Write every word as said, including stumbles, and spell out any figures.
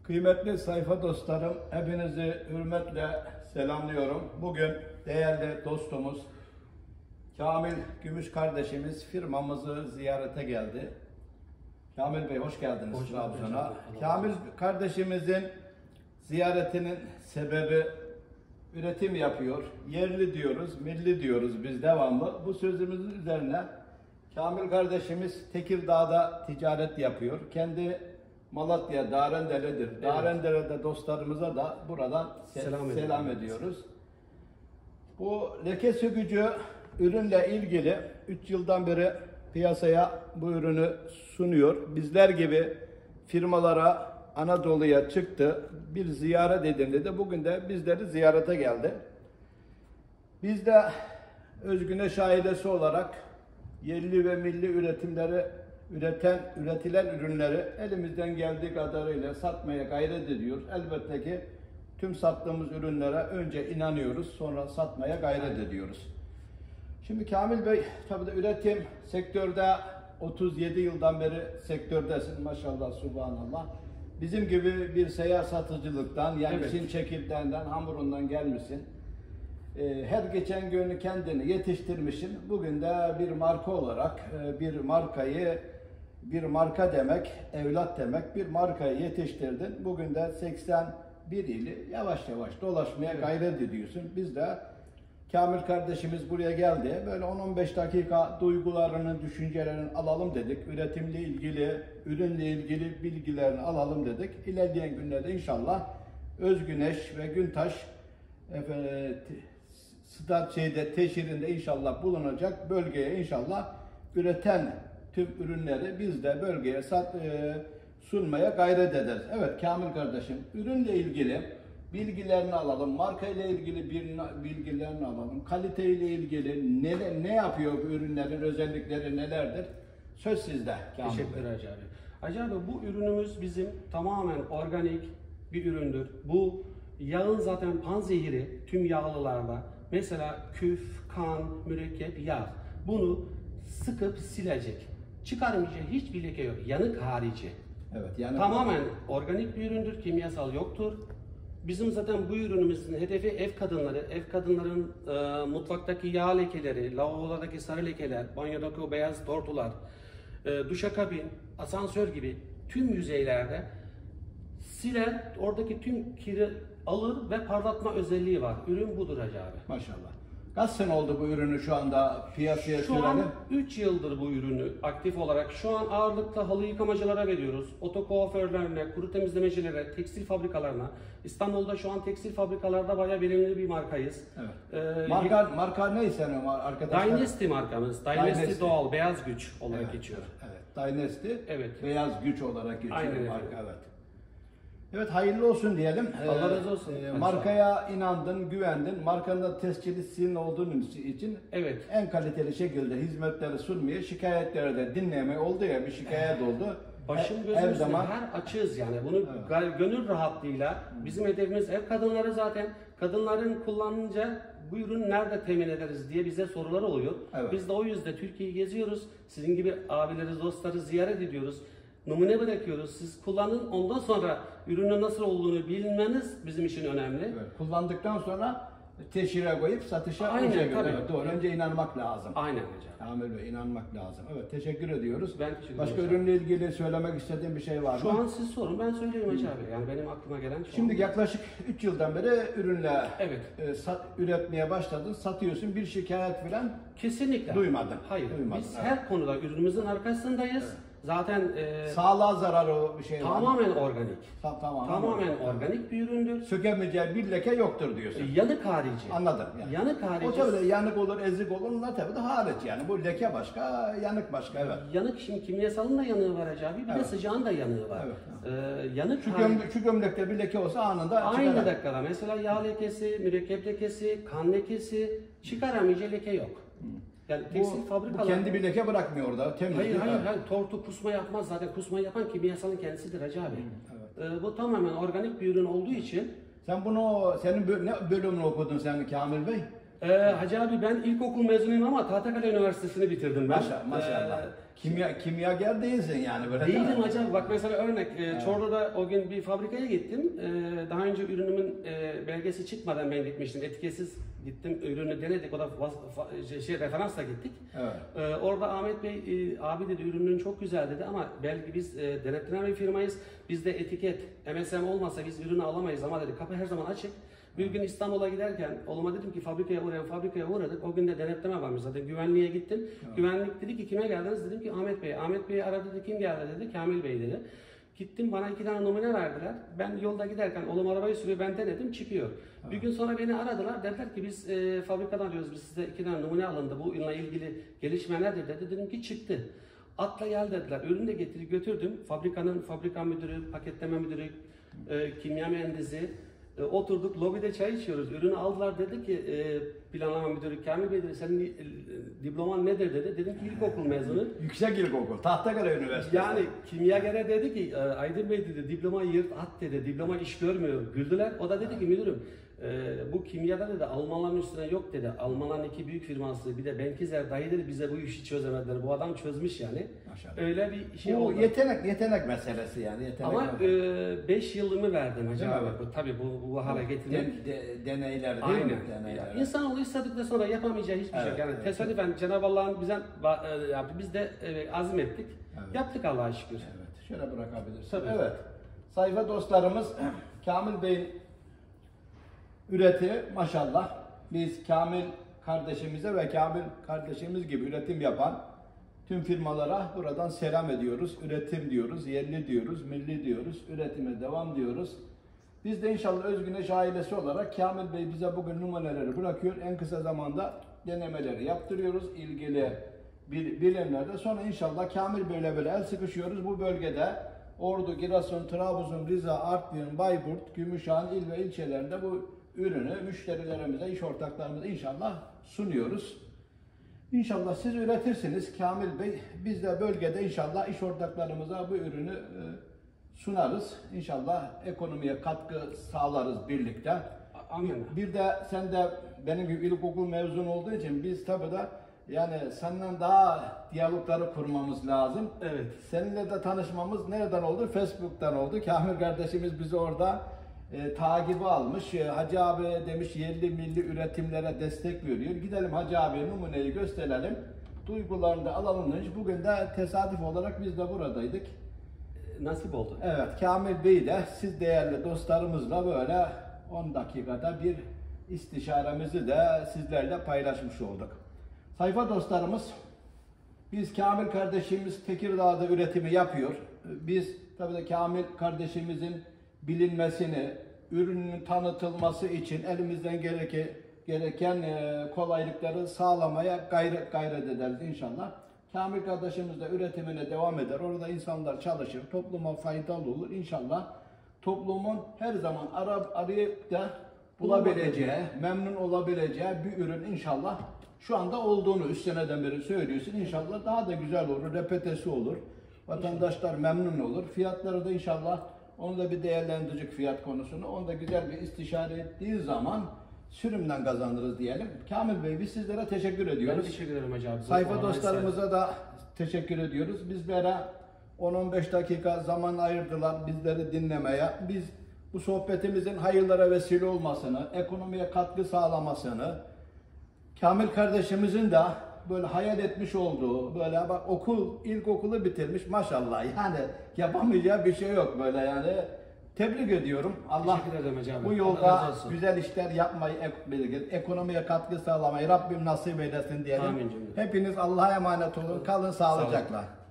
Kıymetli sayfa dostlarım, hepinizi hürmetle selamlıyorum. Bugün değerli dostumuz Kamil Gümüş kardeşimiz firmamızı ziyarete geldi. Kamil Bey hoş geldiniz Hoş Trabzon'a. Kamil kardeşimizin ziyaretinin sebebi üretim yapıyor. Yerli diyoruz, milli diyoruz biz devamlı. Bu sözümüzün üzerine Kamil kardeşimiz Tekirdağ'da ticaret yapıyor. Kendi Malatya, Darendele'dir. Evet. Darendele'de dostlarımıza da buradan selam, selam ediyoruz. Bu leke sökücü ürünle ilgili üç yıldan beri piyasaya bu ürünü sunuyor. Bizler gibi firmalara Anadolu'ya çıktı. Bir ziyaret edin dedi. Bugün de bizleri ziyarete geldi. Biz de Özgüneş ailesi olarak yerli ve milli üretimleri üreten, üretilen ürünleri elimizden geldiği kadarıyla satmaya gayret ediyoruz. Elbette ki tüm sattığımız ürünlere önce inanıyoruz, sonra satmaya gayret ediyoruz. Şimdi Kamil Bey, tabii de üretim sektörde otuz yedi yıldan beri sektördesin maşallah, subhanallah. Bizim gibi bir seyyar satıcılıktan, yani evet. Çin çekirdeğinden, hamurundan gelmişsin. Her geçen gün kendini yetiştirmişsin. Bugün de bir marka olarak bir markayı, bir marka demek, evlat demek, bir markayı yetiştirdin. Bugün de seksen bir ili yavaş yavaş dolaşmaya evet. gayret ediyorsun. Biz de Kamil kardeşimiz buraya geldi. Böyle on on beş dakika duygularını, düşüncelerini alalım dedik. Üretimle ilgili, ürünle ilgili bilgilerini alalım dedik. İlerleyen günlerde inşallah Özgüneş ve Güntaş efendim, Start şeyde, teşhirinde inşallah bulunacak bölgeye inşallah üreten tüm ürünleri biz de bölgeye sat, e, sunmaya gayret ederiz. Evet Kamil kardeşim, ürünle ilgili bilgilerini alalım, marka ile ilgili bilgilerini alalım, kalite ile ilgili ne, ne yapıyor bu ürünlerin özellikleri nelerdir? Söz sizde Kamil Bey. Teşekkürler Hacı abi. Hacı abi, bu ürünümüz bizim tamamen organik bir üründür. Bu yağın zaten panzehiri tüm yağlılarda. Mesela küf, kan, mürekkep, yağ. Bunu sıkıp silecek. Çıkarmayacak hiçbir leke yok. Yanık harici. Evet, yanık tamamen organik bir üründür. Kimyasal yoktur. Bizim zaten bu ürünümüzün hedefi ev kadınları. Ev kadınların e, mutfaktaki yağ lekeleri, lavabolardaki sarı lekeler, banyodaki o beyaz tortular, e, duşakabin, asansör gibi tüm yüzeylerde siler, oradaki tüm kiri alır ve parlatma özelliği var. Ürün budur Hacı abi. Maşallah. Kaç sene oldu bu ürünü şu anda piyasaya Şu an üç yıldır bu ürünü aktif olarak. Şu an ağırlıkla halı yıkamacılara veriyoruz. Oto kuaförlerine, kuru temizlemecilere, tekstil fabrikalarına. İstanbul'da şu an tekstil fabrikalarda bayağı verimli bir markayız. Evet. Ee, marka, marka neyse arkadaşlar? Dynasty markamız. Dynasty, Dynasty doğal, beyaz güç olarak evet, geçiyor. Evet. Dynasty, evet. Beyaz güç olarak geçiyor. Aynen marka, evet. Evet, hayırlı olsun diyelim. Allah razı olsun. Ee, markaya inandın, güvendin. Markanın da tescili sizin olduğunuz için evet. en kaliteli şekilde hizmetleri sunmaya, şikayetleri de dinlemeye oldu ya, bir şikayet oldu. Başım gözüm zaman her açığız yani. Bunu evet. gönül rahatlığıyla bizim hedefimiz ev kadınları zaten. Kadınların kullanınca bu ürünü nerede temin ederiz diye bize sorular oluyor. Evet. Biz de o yüzden Türkiye'yi geziyoruz. Sizin gibi abileri, dostları ziyaret ediyoruz. Numune bırakıyoruz. Siz kullanın. Ondan sonra ürünün nasıl olduğunu bilmeniz bizim için önemli. Evet. Kullandıktan sonra teşhire koyup satışa Aynen, önce tabii. Evet, doğru. Önce inanmak lazım. Aynen hocam. Kamil Bey, inanmak lazım. Evet, teşekkür ediyoruz. Ben teşekkür Başka hocam. ürünle ilgili söylemek istediğin bir şey var mı? Şu an siz sorun. Ben söyleyeyim hocam abi. Yani benim aklıma gelen şu Şimdi an... yaklaşık üç yıldan beri ürünle evet. e, sat, üretmeye başladın. Satıyorsun. Bir şikayet falan kesinlikle duymadın. Hayır. Duymadın, Biz evet. her konuda ürünümüzün arkasındayız. Evet. Zaten e, sağlığa zararı bir şey var. Tamamen organik. Ta tamamen, tamamen organik bir üründür. Sökemeyeceği bir leke yoktur diyorsun. Yanık harici. Anladım. Yani. Yanık harici. O tabii de yanık olur, ezik olur. Onlar tabii de hariç yani. Bu leke başka, yanık başka. Evet. Yanık, şimdi kimyasalın da yanığı var Hacı abi. Bir evet. de sıcağın da yanığı var. Evet. Ee, yanık şu, göm şu gömlekte bir leke olsa anında aynı çıkar. dakikada. Mesela yağ lekesi, mürekkep lekesi, kan lekesi, çıkaramayacağı leke yok. Hmm. Yani tekstil fabrikalar... Bu kendi bir leke bırakmıyor orada. Temiz hayır, hayır, hayır. Tortu kusma yapmaz. Zaten kusma yapan kimyasalın kendisidir Hacı abi. Evet. Ee, bu tamamen organik bir ürün olduğu için... Sen bunu, senin bö ne bölümünü okudun sen Kamil Bey? Ee, Hacı abi ben ilkokul mezunuyum ama Tahtakale Üniversitesi'ni bitirdim ben. Maşallah, maşallah. Ee, Kimya, kimyager değilsin yani böyle. değil mi? Değilim hocam. Bak mesela örnek, e, Çorlu'da o gün bir fabrikaya gittim. E, daha önce ürünümün e, belgesi çıkmadan ben gitmiştim. Etiketsiz gittim, ürünü denedik. O da vas- fa- şey, şey, referansla gittik. Evet. E, orada Ahmet Bey, e, abi dedi ürünün çok güzel dedi ama belki biz e, denetlenen bir firmayız. Bizde etiket, M S M olmasa biz ürünü alamayız ama dedi kapı her zaman açık. Bir gün İstanbul'a giderken oğluma dedim ki fabrikaya uğrayalım, fabrikaya uğradık. O gün de denetleme varmış zaten. Güvenliğe gittim. Evet. Güvenlik dedi ki kime geldiniz? Dedim ki Ahmet Bey. Ahmet Bey aradı dedi, kim geldi dedi. Kamil Bey dedi. Gittim, bana iki tane numune verdiler. Ben yolda giderken oğlum arabayı sürüyor, ben denedim, çıkıyor. Evet. Bir gün sonra beni aradılar. Dediler ki biz e, fabrikadan arıyoruz, biz size iki tane numune alındı. Bununla ilgili gelişme nedir dedi. Dedim ki çıktı. Atla gel dediler. Ürünü de getirip götürdüm. Fabrikanın fabrika müdürü, paketleme müdürü, e, kimya mühendisi. E, oturduk, lobide çay içiyoruz. Ürünü aldılar, dedi ki e, planlama müdürü Kamil Bey dedi, senin e, diploman nedir dedi. Dedim ki ilkokul mezunu. Yüksek ilkokul, Tahtakale Üniversitesi. Yani kimyagere dedi ki e, Aydın Bey dedi, diplomayı yırt at dedi, diploma iş görmüyor. Güldüler. O da dedi ki müdürüm, e, bu kimyada dedi Almanların üstüne yok dedi. Almanların iki büyük firması, bir de Benkizer dahi dedi, bize bu işi çözemediler. Bu adam çözmüş yani. Maşallah. Öyle bir şey Bu oldu. yetenek, yetenek meselesi yani. Yetenek Ama beş yılımı verdim hacı Değil mi abi. abi? Bu, tabii bu, bu hale getirmek. Den, de, deneyler değil Aynen. mi? Deneyler. İnsanoğlu istedikten sonra yapamayacağı hiçbir şey Evet, yok. Yani evet. tesadüfen Cenab-ı Allah'ın bize e, yaptı. Biz de e, azmettik. Evet. Yaptık Allah'a şükür. Evet, şöyle bırakabilirsin. Tabii. Evet. Sayfa dostlarımız Kamil Bey'in üreti maşallah. Biz Kamil kardeşimize ve Kamil kardeşimiz gibi üretim yapan tüm firmalara buradan selam ediyoruz. Üretim diyoruz, yerli diyoruz, milli diyoruz, üretime devam diyoruz. Biz de inşallah Özgüneş ailesi olarak Kamil Bey bize bugün numuneleri bırakıyor. En kısa zamanda denemeleri yaptırıyoruz ilgili bir bilimlerde. Sonra inşallah Kamil Bey'le böyle el sıkışıyoruz. Bu bölgede Ordu, Giresun, Trabzon, Rize, Artvin, Bayburt, Gümüşhane il ve ilçelerinde bu ürünü müşterilerimize, iş ortaklarımıza inşallah sunuyoruz. İnşallah siz üretirsiniz Kamil Bey. Biz de bölgede inşallah iş ortaklarımıza bu ürünü e, sunarız. İnşallah ekonomiye katkı sağlarız birlikte. Amin. Bir de sen de benim gibi ilkokul mezunu olduğu için biz tabii da yani senden daha diyalogları kurmamız lazım. Evet. Seninle de tanışmamız nereden oldu? Facebook'tan oldu. Kamil kardeşimiz bizi orada e, takibi almış. E, Hacı abi demiş yerli milli üretimlere destek veriyor. Gidelim Hacı abi numuneyi gösterelim. Duygularını da alalım demiş. Bugün de tesadüf olarak biz de buradaydık. Nasip oldu. Evet, Kamil Bey de siz değerli dostlarımızla böyle on dakikada bir istişaremizi de sizlerle paylaşmış olduk. Sayfa dostlarımız, biz Kamil kardeşimiz Tekirdağ'da üretimi yapıyor. Biz tabii de Kamil kardeşimizin bilinmesini, ürünün tanıtılması için elimizden gereken, gereken kolaylıkları sağlamaya gayret, gayret ederiz inşallah. Kamil kardeşimiz de üretimine devam eder. Orada insanlar çalışır, topluma faydalı olur. İnşallah toplumun her zaman ara, arayıp da bulabileceği, memnun olabileceği bir ürün inşallah şu anda olduğunu üç seneden beri söylüyorsun. İnşallah daha da güzel olur, repetesi olur. Vatandaşlar memnun olur. Fiyatları da inşallah onu da bir değerlendirecek fiyat konusunu. Onu da güzel bir istişare ettiği zaman sürümden kazanırız diyelim. Kamil Bey biz sizlere teşekkür ediyoruz. Ben teşekkür ederim hacı abi. Sayfa Allah'a dostlarımıza da teşekkür ediyoruz. Bizlere on on beş dakika zaman ayırdılar bizleri dinlemeye. Biz bu sohbetimizin hayırlara vesile olmasını, ekonomiye katkı sağlamasını, Kamil kardeşimizin de böyle hayal etmiş olduğu, böyle bak okul, ilkokulu bitirmiş maşallah. Yani yapamayacağı bir şey yok böyle yani. Tebrik ediyorum. Allah Teşekkür ederim hacı abi. bu Allah yolda razı olsun. güzel işler yapmayı, ek- ekonomiye katkı sağlamayı Rabbim nasip eylesin diyelim. Amin cümle. Hepiniz Allah'a emanet olun. Kalın sağlıcakla.